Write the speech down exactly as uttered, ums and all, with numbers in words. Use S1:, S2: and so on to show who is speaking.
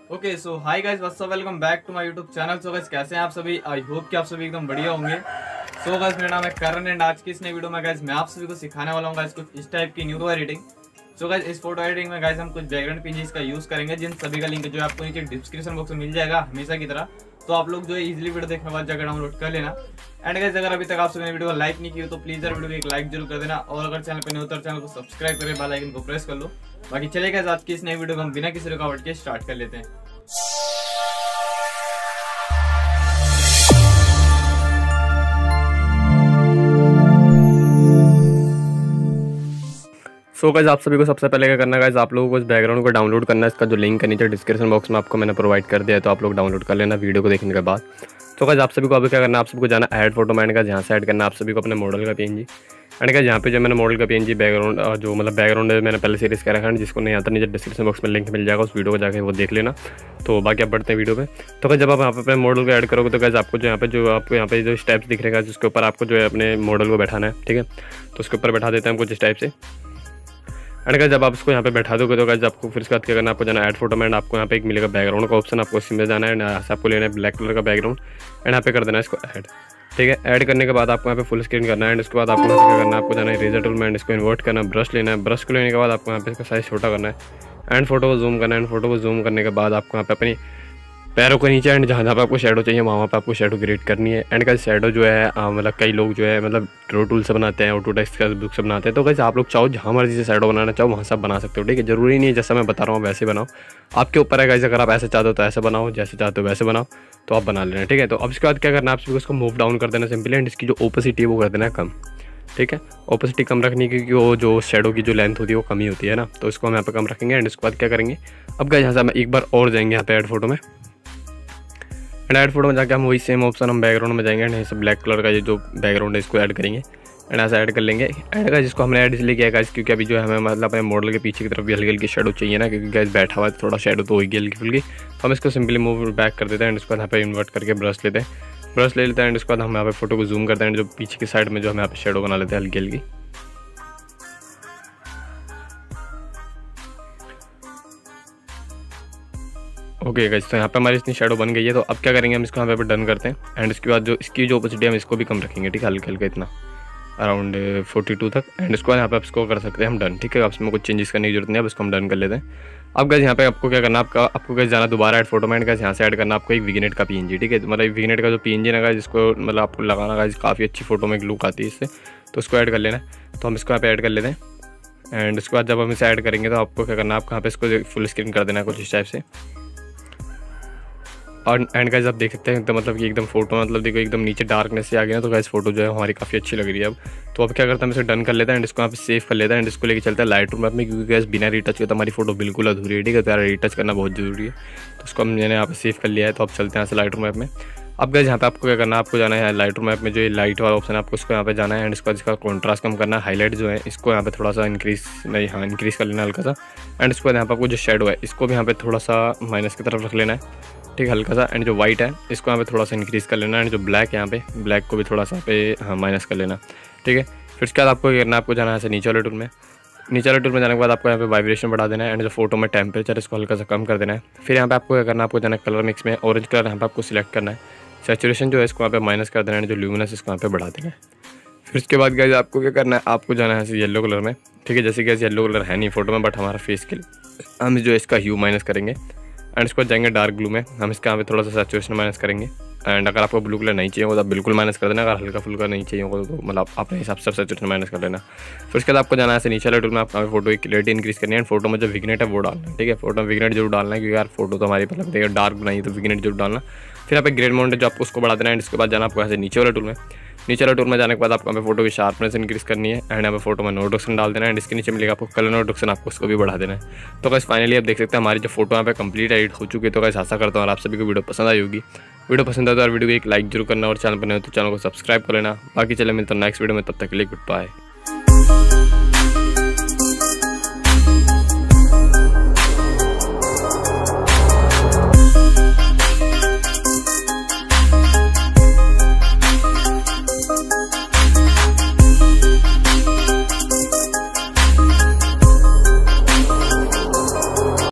S1: Okay so hi guys, what's up, welcome back to my YouTube channel. So guys कैसे हैं आप सभी? I hope कि आप सभी एकदम बढ़िया होंगे। सो गाइस मेरा नाम है करण एंड आज की इस नई वीडियो में गाइस मैं आप सभी को सिखाने वाला हूँ गाइस कुछ इस टाइप की न्यू एडिटिंग। सो गाइस इस फोटो एडिटिंग में गाइस हम कुछ बैकग्राउंड पीएनजीज का यूज करेंगे, जिन सभी का लिंक जो है आपको नीचे डिस्क्रिप्शन बॉक्स में मिल जाएगा हमेशा की तरह। तो आप लोग जो है इजीली वीडियो देखने के बाद जाकर डाउनलोड कर लेना। एंड गाइस अगर अभी तक आप सभी ने वीडियो को लाइक नहीं किया तो प्लीज यार वीडियो को एक लाइक जरूर कर देना, और अगर चैनल पर नहीं होता चैनल को सब्सक्राइब करके बेल आइकन को प्रेस कर लो। बाकी चलिए गाइस आज की इस नई वीडियो को हम बिना किसी रुकावट के स्टार्ट कर लेते हैं।
S2: सो गाइस आप सभी को सबसे पहले क्या करना है गाइस, आप लोगों को इस बैकग्राउंड को डाउनलोड करना है। इसका जो लिंक है नीचे डिस्क्रिप्शन बॉक्स में आपको मैंने प्रोवाइड कर दिया है, तो आप लोग डाउनलोड कर लेना वीडियो को देखने के बाद। तो गाइस आप सभी को अभी क्या करना है, आप सभी को जाना ऐड फोटो में, जहाँ से ऐड करना है आप सभी को अपने मॉडल का पीएनजी। एंड गाइस यहाँ पे जो मैंने मॉडल का पीएनजी बैकग्राउंड जो मतलब बैकग्राउंड है मैंने पहले सीरीज कर रखा है, जिसको नहीं आता नीचे डिस्क्रिप्शन बॉक्स में लिंक मिल जाएगा, उस वीडियो को जाकर वो देख लेना। तो बाकी आप बढ़ते हैं वीडियो पे। तो गाइस जब आप यहाँ पे अपने मॉडल को ऐड करोगे तो गाइस आपको जो यहाँ पे जो आपको यहाँ पे जो स्टेप्स दिख रहे हैं जिसके ऊपर आपको जो है अपने मॉडल को बैठाना है, ठीक है। तो उसके ऊपर बैठा देते हैं हम कुछ इस टाइप से। एंड गाइस जब आप इसको यहाँ पे बैठा दोगे तो गाइस आपको फिर इसके बाद क्या करना है, आपको जाना ऐड फोटो में। एंड आपको यहाँ पे एक मिलेगा बैकग्राउंड का ऑप्शन, आपको इसी में जाना है। यहाँ से आपको लेना है ब्लैक कलर का बैकग्राउंड एंड यहाँ पे कर देना है इसको ऐड, ठीक है। ऐड करने के बाद आपको यहाँ पे फुल स्क्रीन करना है। एंड उसके बाद आपको यहाँ पे क्या करना है, आपको जाना है इरेजर टूल में एंड इसको इन्वर्ट करना है, ब्रश लेना है। ब्रश को लेने के बाद आपको यहाँ पे इसका साइज छोटा करना है एंड फोटो को जूम करना है। एंड फोटो को जूम करने के बाद आपको यहाँ पे अपनी पैरों के नीचे एंड जहाँ जहाँ पे आपको शेडो चाहिए वहाँ पे आपको शेडो क्रिएट करनी है। एंड का शेडो जो है मतलब कई लोग जो है मतलब ड्रो टूल से बनाते हैं, ऑटोडेस्क का बुक से बनाते हैं। तो गाइस आप लोग चाहो जहाँ मर्जी से शेडो बनाना चाहो वहाँ सब बना सकते हो, ठीक है। जरूरी नहीं है जैसा मैं बता रहा हूँ वैसे बनाओ, आपके ऊपर है गाइस। अगर आप ऐसे चाहते हो तो ऐसे बनाओ, जैसे चाहते हो वैसे बनाओ, तो आप बना लेना, ठीक है। तो अब इसके बाद क्या करना है, आप सभी उसको मूव डाउन कर देना सिंपली। एंड इसकी जो ओपेसिटी है वो कर देना है कम, ठीक है। ओपेसिटी कम रखनी क्योंकि वो जो शेडो की जो लेंथ होती है वो कमी होती है ना, तो इसको हम यहाँ पे कम रखेंगे। एंड इसके बाद क्या करेंगे, अब गाइस यहाँ से हम एक बार और जाएंगे यहाँ पे ऐड फोटो में। एंड ऐड फोटो में जाकर हम वही सेम ऑप्शन हम बैकग्राउंड में जाएंगे एंड यहाँ से ब्लैक कलर का ये जो बैकग्राउंड है इसको ऐड करेंगे एंड ऐसा ऐड कर लेंगे। एंड गाइस जिसको हमने ऐड इसलिए किया गाइस क्योंकि अभी जो है हमें मतलब अपने मॉडल के पीछे की तरफ भी हल्की हल्की शेडो चाहिए ना, क्योंकि गाइस बैठा हुआ है थोड़ा शेडो तो होगी हल्की फुल्की। तो हम इसको सिंपली मूव बैक कर देते हैं एंड इसको यहाँ पे इन्वर्ट करके ब्रश लेते हैं ब्रश ले लेते हैं एंड इसके बाद हम यहाँ पे फोटो को जूम करते हैं। जो पीछे की साइड में जो हम यहाँ पे शेडो बना लेते हैं हल्की हल्की। ओके गाइस तो यहाँ पे हमारी इतनी शेडो बन गई है। तो अब क्या करेंगे, हम इसको यहाँ पे डन करते हैं। एंड इसके बाद जो इसकी जो ओपेसिटी हम इसको भी कम रखेंगे, ठीक है, हल्के हल्के इतना अराउंड फोर्टी टू तक। एंड इसको यहाँ पे आप इसको कर सकते हैं हम डन, ठीक है। अब इसमें कुछ चेंजेस करने की जरूरत नहीं है, अब इसको हम डन कर लेते हैं। अब गाइस यहाँ पे आपको क्या करना है, आपका आपको गाइस जाना दोबारा ऐड फोटो में। एंड गाइस यहाँ से ऐड करना आपको एक विग्नेट का पीएनजी, ठीक है। मतलब विग्नेट का जो पीएनजी है गाइस जिसको मतलब आपको लगाना गाइस काफ़ी अच्छी फोटो में एक लुक आती है इससे, तो उसको ऐड कर लेना है। तो हम इसको यहाँ पे ऐड कर लेते हैं। एंड उसके बाद जब हम इसे ऐड करेंगे तो आपको क्या करना है, आपको यहाँ पे इसको फुल स्क्रीन कर देना है कुछ इस टाइप से। और एंड गाइस आप देख सकते हैं एकदम मतलब कि एकदम फोटो मतलब देखो एकदम नीचे डार्कनेस से आ गया ना, तो गाइस फोटो जो है हमारी काफ़ी अच्छी लग रही है अब। तो अब क्या करते हैं, हम इसे डन कर लेते हैं एंड इसको यहाँ पे सेव कर लेते हैं। एंड इसको लेके चलते हैं लाइट रूम में, क्योंकि गाइस बिना रीटच के तो हमारी फोटो बिल्कुल अधूरी है, ठीक है। तो यार रीटच करना बहुत जरूरी है, तो उसको हमने यहाँ पे सेव कर लिया है। तो अब चलते हैं यहाँ से लाइट रूम में। अब गाइस यहाँ पे आपको क्या करना है, आपको जाना है लाइट रूम में, जो ये लाइट वाला ऑप्शन है आपको इसको यहाँ पे जाना है। एंड इसका इसका कॉन्ट्रास्ट कम करना है, हाईलाइट जो है इसको यहाँ पे थोड़ा सा इंक्रीज नहीं हाँ इंक्रीज कर लेना हल्का सा। एंड इसके बाद यहाँ पे आपको जो शेडो है इसको भी यहाँ पे थोड़ा सा माइनस की तरफ रख लेना है, ठीक है, हल्का सा। एंड जो वाइट है इसको यहाँ पे थोड़ा सा इंक्रीज़ कर लेना है। एंड जो ब्लैक है यहाँ पे ब्लैक को भी थोड़ा सा पे हाँ माइनस कर लेना, ठीक है। फिर उसके बाद आपको क्या करना है, आपको जाना है ऐसे नीचे वाले टूल में। नीचे वाले टूल में जाने के बाद आपको यहाँ पे वाइब्रेशन बढ़ा देना है। एंड जो फोटो में टेम्परेचर इसको हल्का सा कम कर देना है। फिर यहाँ पे आपको क्या करना है, आपको जाना है कलर मिक्स में, ऑरेंज कलर यहाँ पे आपको सिलेक्ट करना है। सैचुरेशन जो है इसको यहाँ पे माइनस कर देना है, जो ल्यूमिनस इसको यहाँ पे बढ़ा देना है। फिर उसके बाद गाइस आपको क्या करना है, आपको जाना है ऐसे येलो कलर में, ठीक है। जैसे कि येलो कलर है नहीं फोटो में बट हमारा फेस के लिए हम जो इसका ह्यू माइनस करेंगे। एंड इसको जाएंगे डार्क ब्लू में, हम इसके यहाँ पे थोड़ा सा सैचुरेशन माइनस करेंगे। एंड अगर आपको ब्लू कलर नहीं चाहिए होगा तो बिल्कुल माइनस कर देना, अगर हल्का फुल्का नहीं चाहिए होगा तो मतलब अपने हिसाब से सैचुरेशन माइनस कर लेना। फिर उसके बाद आपको जाना है ऐसे नीचे वाले टूल में, आपको फोटो की क्लियरिटी इंक्रीज करनी है। एंड फोटो में जो विग्नेट है वो डालना है, ठीक है। फोटो में विग्नेट जरूर डालना है क्योंकि यार फोटो तो हमारी मतलब देखिए डार्क बनाई तो विग्नेट जरूर डालना। फिर यहाँ पे ग्रेड माउंट जो आपको उसको बढ़ा देना है। एंड इसके बाद जाना आपको ऐसे नीचे वाले टूल में। नीचे वाले टूल में जाने के बाद आपको हमें फोटो की शार्पनेस इंक्रीज करनी है। एंड यहाँ पे फोटो में नो रिडक्शन डाल देना है। एंड इसके नीचे मिलेगा आपको कलर नो रिडक्शन, आपको उसको भी बढ़ा देना है। तो गाइस फाइनली आप देख सकते हैं हमारी जो फोटो यहाँ पे कंप्लीट एडिट हो चुकी है। तो गाइस आशा करता हूँ और आप सभी को वीडियो पसंद आई होगी। वीडियो पसंद आए तो यार वीडियो को एक लाइक जरूर करना और चैनल पर नहीं हो तो चैनल को सब्सक्राइब कर लेना। बाकी चले मिलता हूँ नेक्स्ट वीडियो में, तब तक के लिए गुड बाय।